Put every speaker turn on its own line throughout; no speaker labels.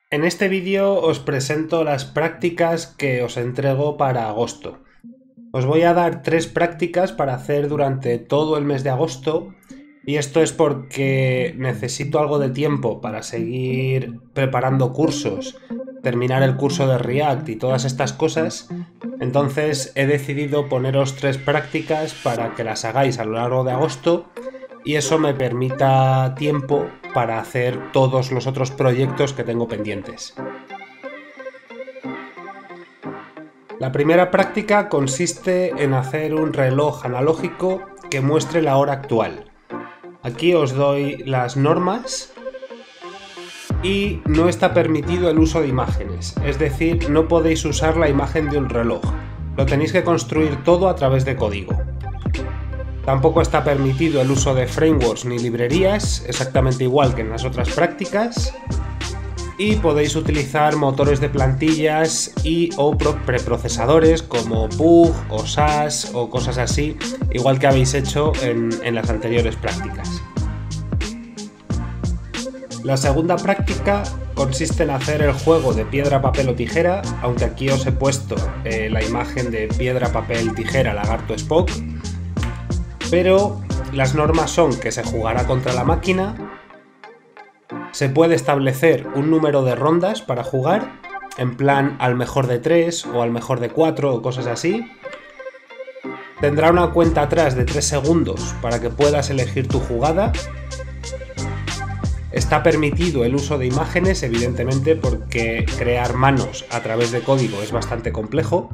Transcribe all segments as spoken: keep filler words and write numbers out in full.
En este vídeo os presento las prácticas que os entrego para agosto. Os voy a dar tres prácticas para hacer durante todo el mes de agosto, y esto es porque necesito algo de tiempo para seguir preparando cursos, terminar el curso de React y todas estas cosas. Entonces he decidido poneros tres prácticas para que las hagáis a lo largo de agosto y eso me permita tiempo para hacer todos los otros proyectos que tengo pendientes. La primera práctica consiste en hacer un reloj analógico que muestre la hora actual. Aquí os doy las normas y no está permitido el uso de imágenes, es decir, no podéis usar la imagen de un reloj, lo tenéis que construir todo a través de código. Tampoco está permitido el uso de frameworks ni librerías, exactamente igual que en las otras prácticas, y podéis utilizar motores de plantillas y o preprocesadores como Pug o S A S o cosas así, igual que habéis hecho en, en las anteriores prácticas. La segunda práctica consiste en hacer el juego de piedra, papel o tijera, aunque aquí os he puesto eh, la imagen de piedra, papel, tijera, lagarto, Spock, pero las normas son que se jugará contra la máquina, se puede establecer un número de rondas para jugar, en plan al mejor de tres o al mejor de cuatro o cosas así. Tendrá una cuenta atrás de tres segundos para que puedas elegir tu jugada. Está permitido el uso de imágenes, evidentemente, porque crear manos a través de código es bastante complejo.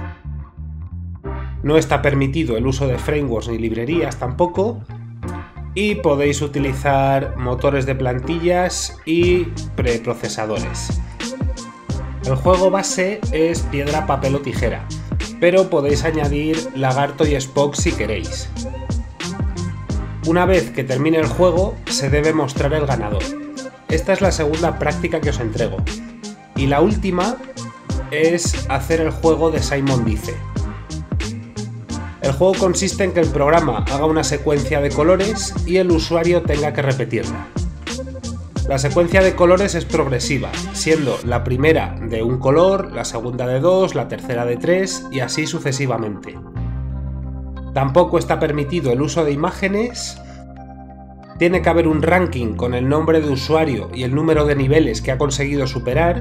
No está permitido el uso de frameworks ni librerías tampoco. Y podéis utilizar motores de plantillas y preprocesadores. El juego base es piedra, papel o tijera, pero podéis añadir lagarto y Spock si queréis. Una vez que termine el juego, se debe mostrar el ganador. Esta es la segunda práctica que os entrego. Y la última es hacer el juego de Simon Dice. El juego consiste en que el programa haga una secuencia de colores y el usuario tenga que repetirla. La secuencia de colores es progresiva, siendo la primera de un color, la segunda de dos, la tercera de tres y así sucesivamente. Tampoco está permitido el uso de imágenes. Tiene que haber un ranking con el nombre de usuario y el número de niveles que ha conseguido superar.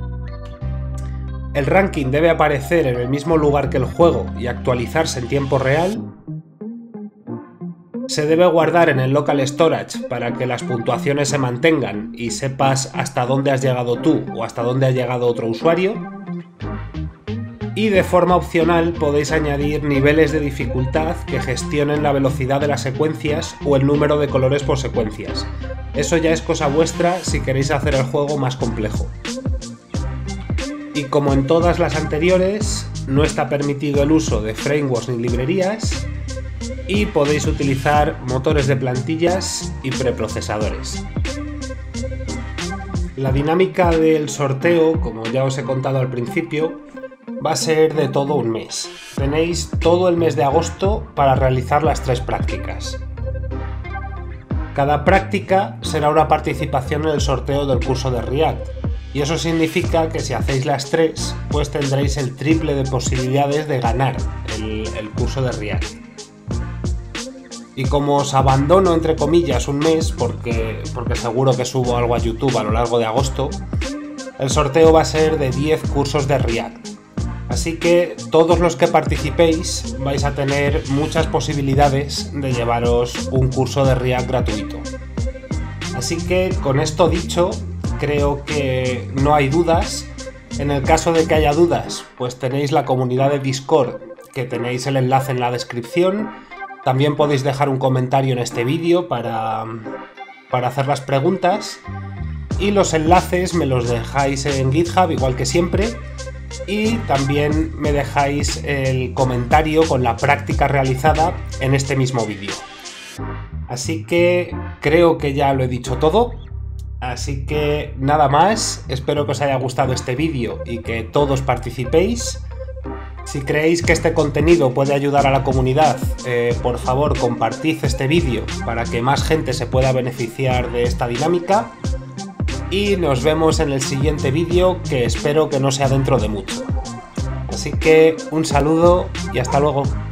El ranking debe aparecer en el mismo lugar que el juego y actualizarse en tiempo real. Se debe guardar en el local storage para que las puntuaciones se mantengan y sepas hasta dónde has llegado tú o hasta dónde ha llegado otro usuario. Y de forma opcional podéis añadir niveles de dificultad que gestionen la velocidad de las secuencias o el número de colores por secuencias. Eso ya es cosa vuestra si queréis hacer el juego más complejo. Y como en todas las anteriores, no está permitido el uso de frameworks ni librerías y podéis utilizar motores de plantillas y preprocesadores. La dinámica del sorteo, como ya os he contado al principio, va a ser de todo un mes. Tenéis todo el mes de agosto para realizar las tres prácticas. Cada práctica será una participación en el sorteo del curso de React. Y eso significa que si hacéis las tres, pues tendréis el triple de posibilidades de ganar el, el curso de React. Y como os abandono entre comillas un mes, porque, porque seguro que subo algo a YouTube a lo largo de agosto, el sorteo va a ser de diez cursos de React. Así que todos los que participéis vais a tener muchas posibilidades de llevaros un curso de React gratuito. Así que con esto dicho, creo que no hay dudas. En el caso de que haya dudas, pues tenéis la comunidad de Discord, que tenéis el enlace en la descripción. También podéis dejar un comentario en este vídeo para, para hacer las preguntas. Y los enlaces me los dejáis en GitHub, igual que siempre. Y también me dejáis el comentario con la práctica realizada en este mismo vídeo. Así que creo que ya lo he dicho todo. Así que nada más, espero que os haya gustado este vídeo y que todos participéis. Si creéis que este contenido puede ayudar a la comunidad, eh, por favor compartid este vídeo para que más gente se pueda beneficiar de esta dinámica. y nos vemos en el siguiente vídeo, que espero que no sea dentro de mucho. Así que un saludo y hasta luego.